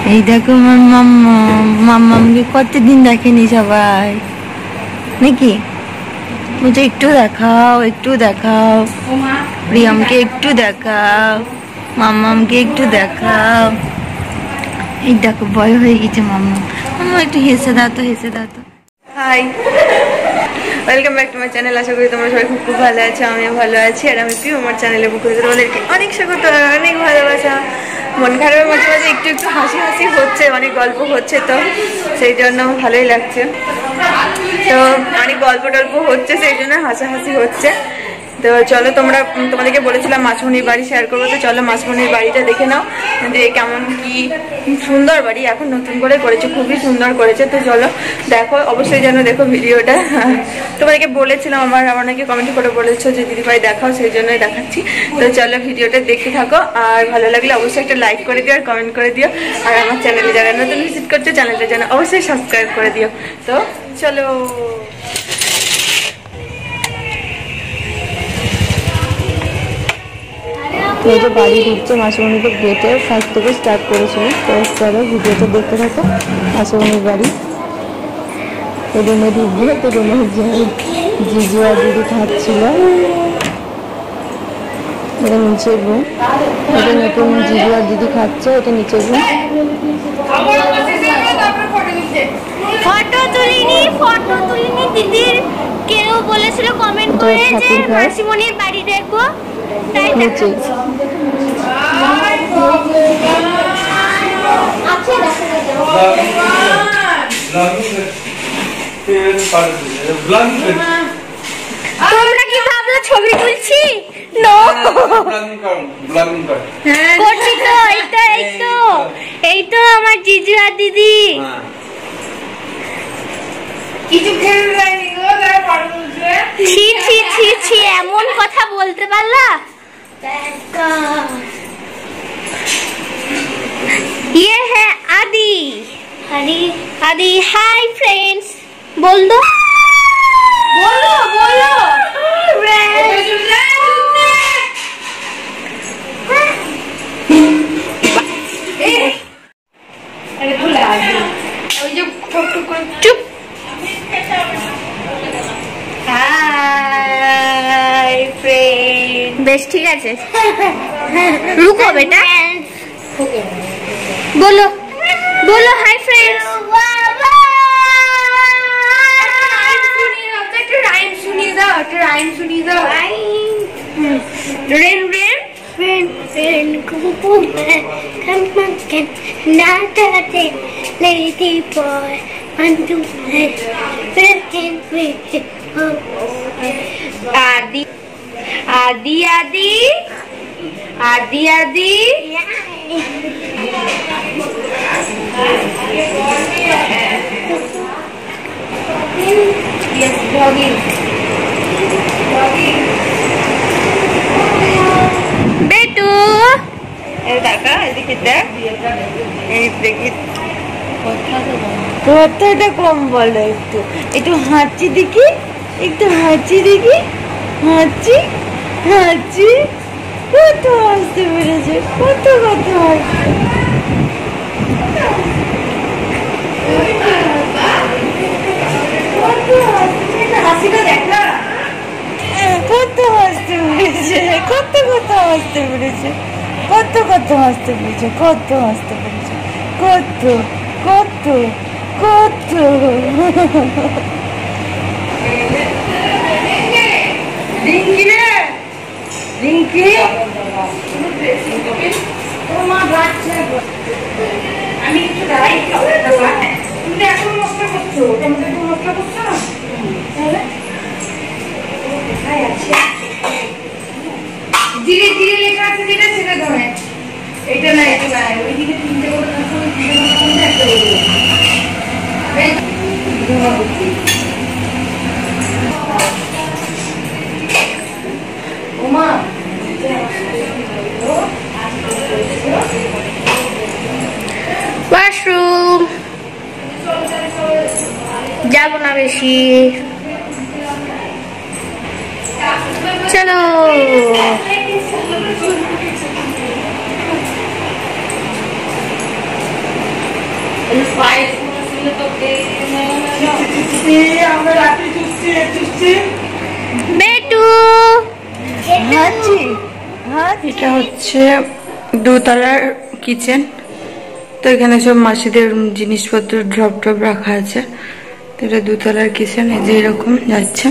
এই দেখো আমার মাম্মামকে কতদিন দেখেনি সবাই নাকি? বলছে একটু দেখাও, একটু দেখাও, প্রিয়মকে একটু দেখাও, মাম্মামকে একটু দেখাও। এই দেখো ভয় হয়ে গেছে মাম্মা। মাম্মা একটু হেসে দাও তো, হেসে দাও তো। Hi, welcome back to my channel. আশা করি তোমরা সবাই খুব খুব ভালো আছো, আমিও ভালো আছি। আর আমি প্রিয় আমার চ্যানেলে বুক করে তোমাদেরকে অনেক স্বাগত, অনেক ভালোবাসা। মন খারাপের মাঝে মাঝে একটু একটু হাসি হাসি হচ্ছে, অনেক গল্প হচ্ছে, তো সেই জন্য ভালোই লাগছে। তো অনেক গল্প টল্প হচ্ছে, সেই জন্য হাসাহাসি হচ্ছে। তো চলো, তোমাদেরকে বলেছিলাম মাছমণির বাড়ি শেয়ার করবো, তো চলো মাছমণির বাড়িটা দেখে নাও যে কেমন কি সুন্দর বাড়ি, এখন নতুন করে করেছে, খুবই সুন্দর করেছে। তো চলো দেখো, অবশ্যই যেন দেখো ভিডিওটা। তোমাদেরকে বলেছিলাম, আমার অনেকে কমেন্ট করে বলেছো যে দিদিভাই দেখাও, সেই জন্যই দেখাচ্ছি। তো চলো ভিডিওটা দেখতে থাকো, আর ভালো লাগলে অবশ্যই একটা লাইক করে দিও আর কমেন্ট করে দিও। আর আমার চ্যানেলে যারা নতুন ভিজিট করছো, চ্যানেলটা যেন অবশ্যই সাবস্ক্রাইব করে দিও। তো চলো, এই যে বাড়ি ঢুকছে মাসিমণিকে গেটে ফার্স্ট থেকে স্টার্ট করেছিল। তো চলো ভিডিওটা দেখতে থাকো। মাসিমণির বাড়ি, রুমে ঢুকবো। তো রুমে জিজু আর দিদি খাচ্ছিল। এটা নিচের রুম, এটা নতুন জিজু আর দিদি খাচ্ছে, এটা নিচের রুম। ফটো তুলিনি দিদির, কেউ বলেছিল কমেন্ট করে যে মাসিমণির বাড়ি দেখবো, তাই নিচে তোমরা কি ভাবলো ছবি তুলছি? করছি তো, এই তো আমার জিজু আর দিদি। ছি ছি ছি ছি, এমন কথা বলতে পারলা? ये है आदि। आदि हाय फ्रेंड्स, बोल दो, बोलो बोलो। चुप। हाय फ्रेंड, बेश ठीक है। रुको बेटा, बोलो बोलो हाय फ्रेंड्स। राइम सुनिए दो। Rain rain rain rain lady boy आदि आदि आदि आदि आदि। बेटू देखा, एदिके देख, देखी কথাটা কম বলো, একটু একটু হাঁচি দেখি, একটু হাঁচি দেখি, হাঁচি হাঁচি। কত হাসতে পেরেছে, কত কত হাসিটা দেখা, কত হাসতে পেরেছে, কত কত হাসতে পেরেছে, কত কত হাসতে পেরেছে, কত হাসতে পেরেছে, কত কত কত। রিঙ্কি রে, রিঙ্কি তোমার বাচ্চা, আমি একটু দাঁড়াই, তুমি এখন মশলা করছো, তোমরা তো মশলা করছো না, ধীরে ধীরে লেখা আছে যেটা সেটা ধরে, এটা না এটা না, ওইদিকে তিনটে করে ওমা ওয়াশরুম যাবো না বেশি, চলো। বেটু এটা হচ্ছে দোতলার কিচেন। তো এখানে সব মাসিদের জিনিসপত্র ড্রপ ড্রপ রাখা আছে। তো এটা দোতলার কিচেন, এই যে এরকম যাচ্ছে,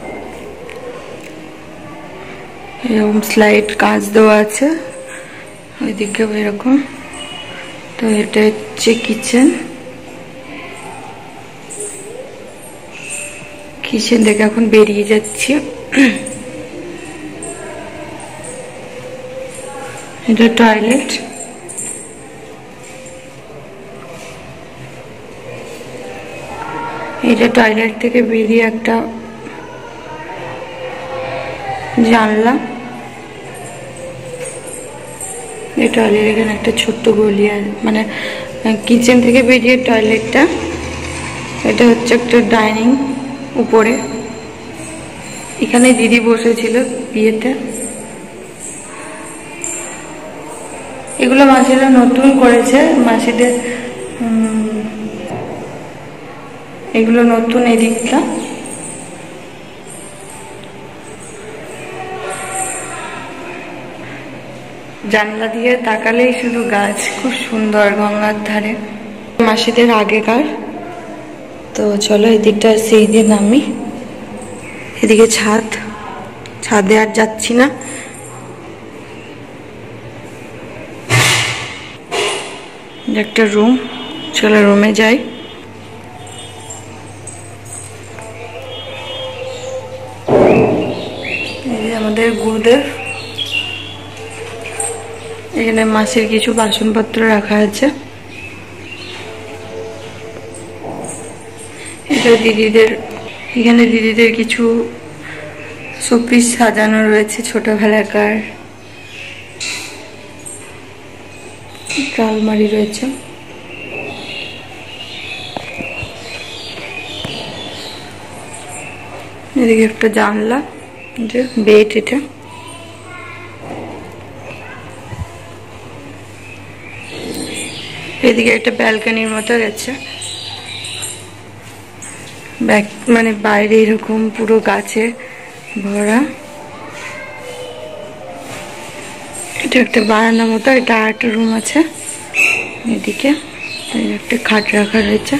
এরকম স্লাইড কাঁচ দেওয়া আছে, ওইদিকেও এরকম। তো এটা হচ্ছে কিচেন। কিচেন থেকে এখন বেরিয়ে যাচ্ছি। এটা টয়লেট। এটা টয়লেট থেকে বেরিয়ে একটা জানলা। এই টয়লেট এখানে একটা ছোট্ট গলি আছে, মানে কিচেন থেকে বেরিয়ে টয়লেটটা। এটা হচ্ছে একটা ডাইনিং উপরে, এখানে দিদি বসেছিল বিয়েতে। এগুলো মাসিরা নতুন করেছে, মাসিদের এগুলো নতুন। এদিকটা জানলা দিয়ে তাকালেই শুধু গাছ, খুব সুন্দর, গঙ্গার ধারে, মাসিদের আগেকার। তো চলো এদিকটা সেই দিয়ে নামি। এদিকে ছাদে আর যাচ্ছি না। একটা রুম, চলো রুমে যাই। এই যে আমাদের গুরুদেব, এখানে মাসির কিছু বাসনপত্র রাখা আছে। এটা দিদিদের, এখানে দিদিদের কিছু শোপিস সাজানো রয়েছে, ছোটবেলাকার আলমারি রয়েছে। এদিকে একটা জানলা, যে বেড, এটা এদিকে একটা ব্যালকনির মতো গেছে, মানে বাইরে এরকম পুরো গাছে ভরা। এটা একটা বারান্দা মতো, এটা আরেকটা রুম আছে। এদিকে একটা খাট রাখা রয়েছে।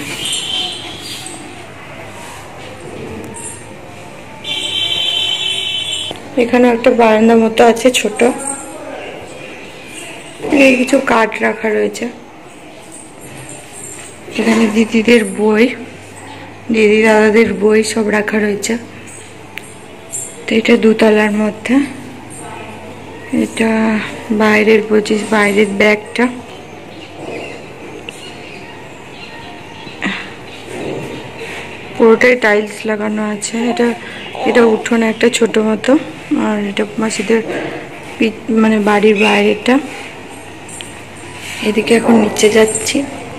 এখানে একটা বারান্দা মতো আছে ছোট, কিছু কাঠ রাখা রয়েছে। এখানে দিদিদের বই, দিদি দাদাদের বই সব রাখা রয়েছে। তো এটা দোতলার মধ্যে। এটা বাইরের বাইরের ব্যাগটা। পুরোটাই টাইলস লাগানো আছে। এটা উঠোনে একটা ছোট মতো, আর এটা মাসিদের মানে বাড়ির বাইরেটা। এদিকে এখন নিচে যাচ্ছি।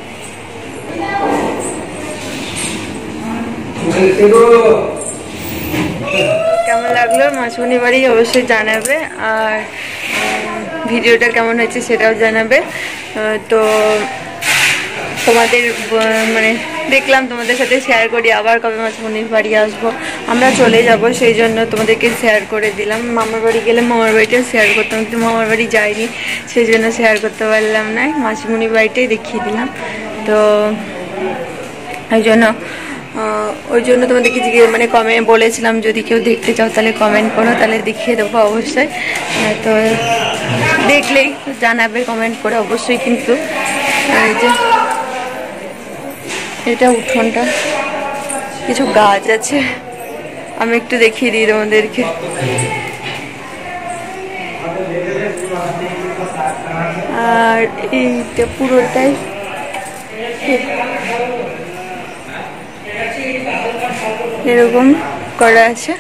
কেমন লাগলো মাসুনি বাড়ি অবশ্যই জানাবে, আর ভিডিওটা কেমন হয়েছে সেটাও জানাবে। তো তোমাদের মানে দেখলাম তোমাদের সাথে শেয়ার করি, আবার কবে মাসুনির বাড়ি আসবো, আমরা চলে যাব, সেই জন্য তোমাদেরকে শেয়ার করে দিলাম। মামার বাড়ি গেলে মামার বাড়িটাও শেয়ার করতাম, কিন্তু মামার বাড়ি যাইনি, সেই জন্য শেয়ার করতে পারলাম না। মাসিমণির বাড়িটাই দেখিয়ে দিলাম। তো ওই জন্য তোমাদেরকে মানে কমেন্ট বলেছিলাম, যদি কেউ দেখতে চাও তাহলে কমেন্ট করো, তাহলে দেখিয়ে দেবো অবশ্যই। তো দেখলেই জানাবে কমেন্ট করে অবশ্যই। কিন্তু এই যে এটা উঠোনটা, কিছু গাছ আছে, আমি একটু দেখিয়ে দিই তোমাদেরকে। আর এইটা পুরোটাই এরকম করা আছে।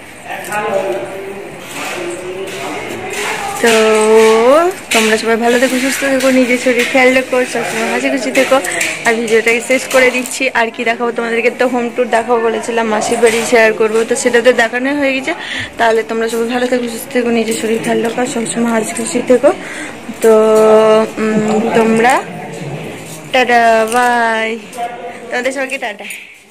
তো তোমরা সবাই ভালো থেকো, সুস্থ থেকো, নিজের শরীর খেয়াল রেখো, সবসময় হাসি খুশি থেকো। আর ভিডিওটাকে শেষ করে দিচ্ছি। আর কি দেখাবো তোমাদেরকে, তো হোম ট্যুর দেখাবো বলেছিলাম, মাসির বাড়ি শেয়ার করবো, তো সেটা তো দেখানো হয়ে গেছে। তাহলে তোমরা সবাই ভালো থেকো, সুস্থ থেকো, নিজের শরীর খেয়াল রেখো, সবসময় হাসি খুশি থেকো। তো তোমরা টাটা বাই, তোমাদের সবাইকে টাটা।